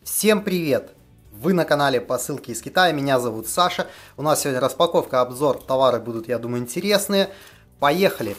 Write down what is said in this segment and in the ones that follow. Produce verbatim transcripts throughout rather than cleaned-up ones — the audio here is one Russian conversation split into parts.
Всем привет! Вы на канале Посылки из Китая, меня зовут Саша. У нас сегодня распаковка, обзор, товары будут, я думаю, интересные. Поехали!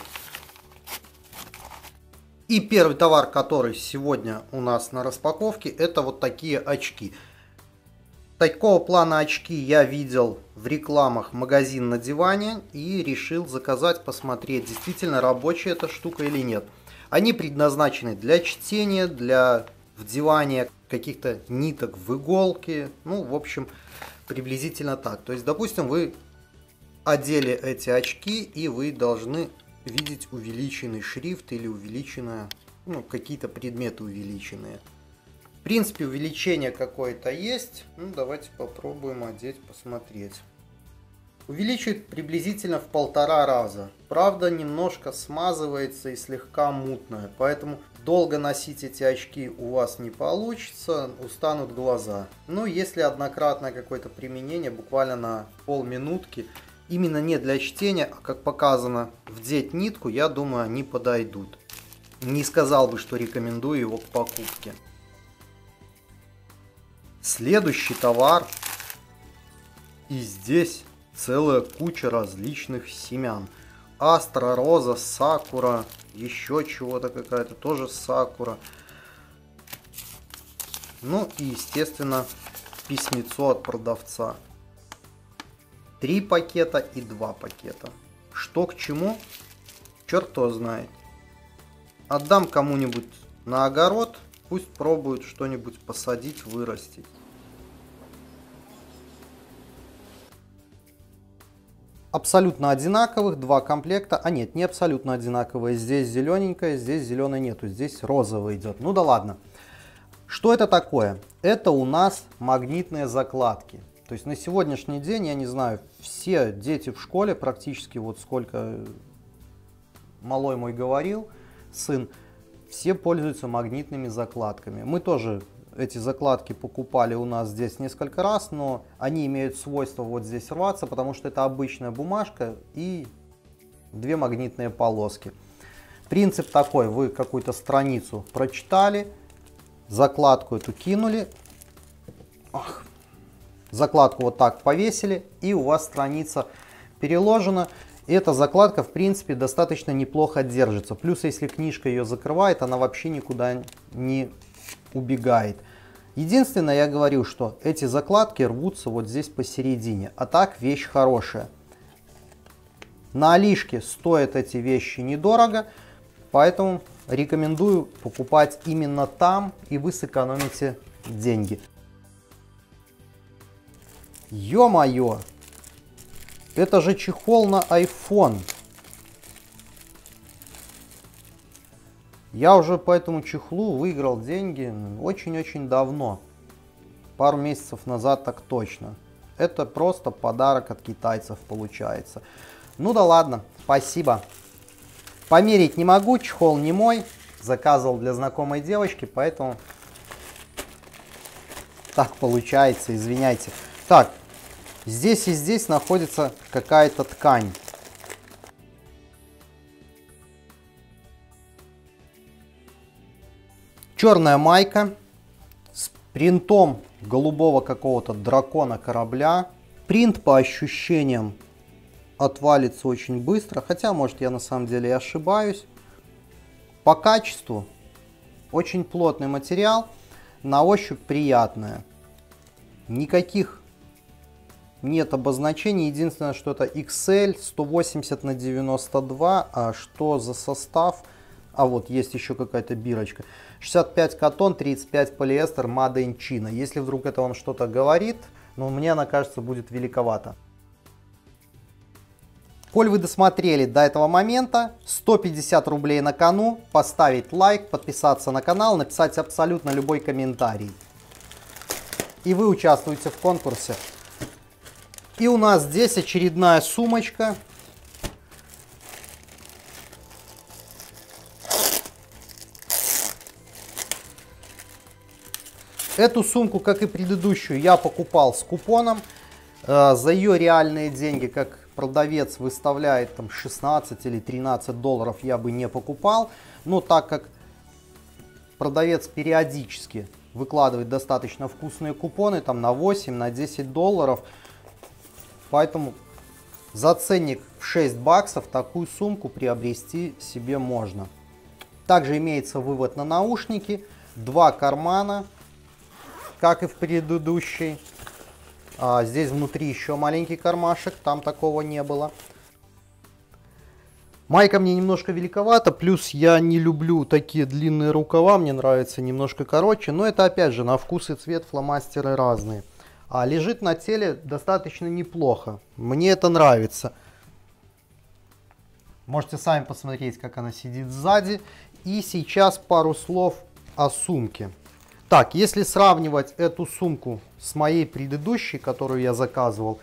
И первый товар, который сегодня у нас на распаковке, это вот такие очки. Такого плана очки я видел в рекламах «Магазин на диване» и решил заказать, посмотреть, действительно рабочая эта штука или нет. Они предназначены для чтения, для вдевания каких-то ниток в иголки, ну, в общем, приблизительно так. То есть, допустим, вы одели эти очки, и вы должны видеть увеличенный шрифт или увеличенное, ну, какие-то предметы увеличенные. В принципе, увеличение какое-то есть. Ну, давайте попробуем одеть, посмотреть. Увеличивает приблизительно в полтора раза. Правда, немножко смазывается и слегка мутное, поэтому долго носить эти очки у вас не получится, устанут глаза. Но если однократное какое-то применение, буквально на полминутки, именно не для чтения, а как показано, вдеть нитку, я думаю, они подойдут. Не сказал бы, что рекомендую его к покупке. Следующий товар. И здесь целая куча различных семян. Астра, роза, сакура, еще чего-то какая-то, тоже сакура. Ну и, естественно, письмецо от продавца. Три пакета и два пакета. Что к чему? Черт кто знает. Отдам кому-нибудь на огород, пусть пробуют что-нибудь посадить, вырастить. Абсолютно одинаковых, два комплекта. А нет, не абсолютно одинаковые. Здесь зелененькая, здесь зеленой нету. Здесь розовый идет. Ну да ладно. Что это такое? Это у нас магнитные закладки. То есть на сегодняшний день, я не знаю, все дети в школе, практически вот сколько малой мой говорил, сын, все пользуются магнитными закладками. Мы тоже эти закладки покупали у нас здесь несколько раз, но они имеют свойство вот здесь рваться, потому что это обычная бумажка и две магнитные полоски. Принцип такой: вы какую-то страницу прочитали, закладку эту кинули, ах, закладку вот так повесили, и у вас страница переложена. И эта закладка, в принципе, достаточно неплохо держится. Плюс, если книжка ее закрывает, она вообще никуда не убегает. Единственное, я говорю, что эти закладки рвутся вот здесь посередине. А так вещь хорошая. На Алишке стоят эти вещи недорого, поэтому рекомендую покупать именно там, и вы сэкономите деньги. Ё-моё! Это же чехол на iPhone. Я уже по этому чехлу выиграл деньги очень-очень давно. Пару месяцев назад так точно. Это просто подарок от китайцев получается. Ну да ладно, спасибо. Померить не могу, чехол не мой. Заказывал для знакомой девочки, поэтому так получается, извиняйте. Так, здесь и здесь находится какая-то ткань. Черная майка с принтом голубого какого-то дракона корабля. Принт по ощущениям отвалится очень быстро, хотя, может, я на самом деле и ошибаюсь. По качеству очень плотный материал, на ощупь приятная. Никаких нет обозначений, единственное, что это икс эль сто восемьдесят на девяносто два, а что за состав? А вот есть еще какая-то бирочка. шестьдесят пять катон, тридцать пять полиэстер, Made in China. Если вдруг это вам что-то говорит, но мне она кажется будет великовато. Коль вы досмотрели до этого момента, сто пятьдесят рублей на кону, поставить лайк, подписаться на канал, написать абсолютно любой комментарий. И вы участвуете в конкурсе. И у нас здесь очередная сумочка. Эту сумку, как и предыдущую, я покупал с купоном. Э, за ее реальные деньги, как продавец выставляет там шестнадцать или тринадцать долларов, я бы не покупал. Но так как продавец периодически выкладывает достаточно вкусные купоны, там на восемь, на десять долларов. Поэтому за ценник в шесть баксов такую сумку приобрести себе можно. Также имеется вывод на наушники, два кармана, как и в предыдущей. А здесь внутри еще маленький кармашек, там такого не было. Майка мне немножко великовата, плюс я не люблю такие длинные рукава, мне нравится немножко короче, но это опять же на вкус и цвет фломастеры разные. А лежит на теле достаточно неплохо, мне это нравится. Можете сами посмотреть, как она сидит сзади. И сейчас пару слов о сумке. Так, если сравнивать эту сумку с моей предыдущей, которую я заказывал,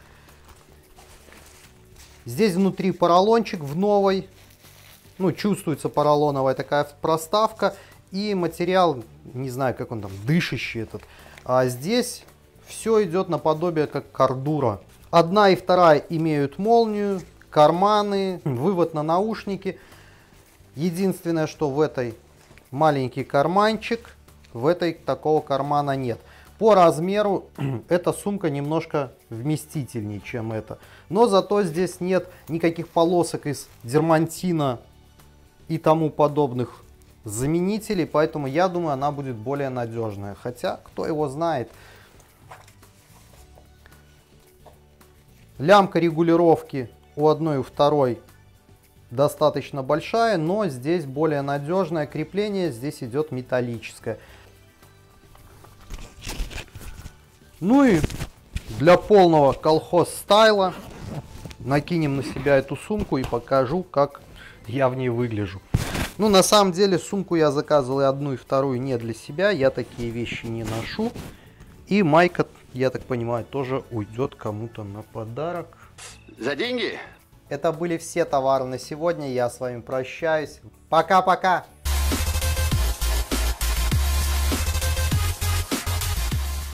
здесь внутри поролончик в новой, ну, чувствуется поролоновая такая проставка, и материал, не знаю, как он там, дышащий этот. А здесь все идет наподобие как кордура. Одна и вторая имеют молнию, карманы, вывод на наушники. Единственное, что в этой маленький карманчик, в этой такого кармана нет. По размеру эта сумка немножко вместительнее, чем эта. Но зато здесь нет никаких полосок из дермантина и тому подобных заменителей. Поэтому я думаю, она будет более надежная. Хотя, кто его знает. Лямка регулировки у одной и у второй достаточно большая, но здесь более надежное крепление, здесь идет металлическое. Ну и для полного колхоз стайла накинем на себя эту сумку и покажу, как я в ней выгляжу. Ну, на самом деле, сумку я заказывал и одну, и вторую не для себя, я такие вещи не ношу. И майка, я так понимаю, тоже уйдет кому-то на подарок. За деньги? Это были все товары на сегодня. Я с вами прощаюсь. Пока-пока!